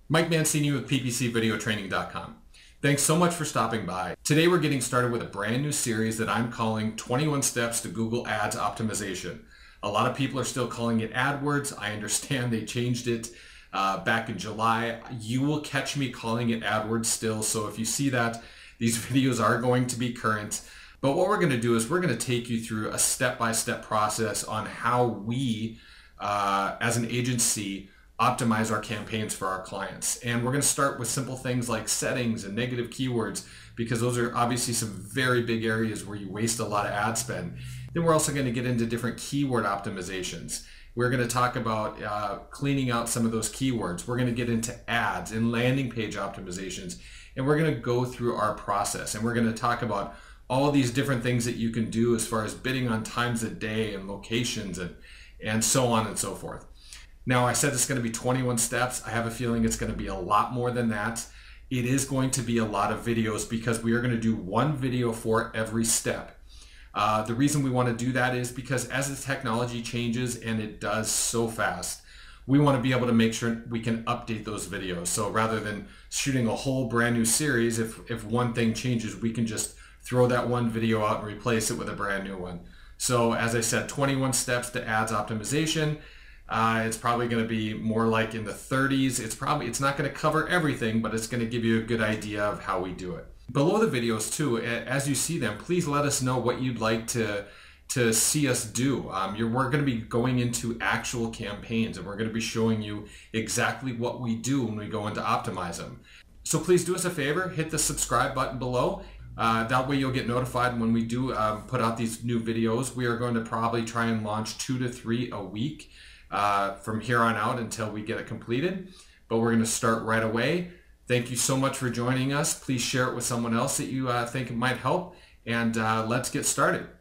Mike Mancini with PPCVideoTraining.com. Thanks so much for stopping by. Today we're getting started with a brand new series that I'm calling 21 Steps to Google Ads Optimization. A lot of people are still calling it AdWords. I understand they changed it back in July. You will catch me calling it AdWords still, so if you see that, these videos are going to be current. But what we're going to do is we're going to take you through a step-by-step process on how we, as an agency, optimize our campaigns for our clients. And we're going to start with simple things like settings and negative keywords, because those are obviously some very big areas where you waste a lot of ad spend. Then we're also going to get into different keyword optimizations. We're going to talk about cleaning out some of those keywords. We're going to get into ads and landing page optimizations. And we're going to go through our process. And we're going to talk about all these different things that you can do as far as bidding on times of day and locations and so on and so forth. Now, I said it's going to be 21 steps. I have a feeling it's going to be a lot more than that. It is going to be a lot of videos because we are going to do one video for every step. The reason we want to do that is because as the technology changes, and it does so fast, we want to be able to make sure we can update those videos. So rather than shooting a whole brand new series, if one thing changes, we can just throw that one video out and replace it with a brand new one. So as I said, 21 steps to ads optimization. It's probably going to be more like in the 30s. It's not going to cover everything, but it's going to give you a good idea of how we do it. Below the videos too, as you see them, please let us know what you'd like to see us do. We're going to be going into actual campaigns, and we're going to be showing you exactly what we do when we go into optimize them. So please do us a favor, hit the subscribe button below. That way you'll get notified when we do put out these new videos. We are going to probably try and launch 2 to 3 a week from here on out until we get it completed. But we're going to start right away. Thank you so much for joining us. Please share it with someone else that you think it might help. And let's get started.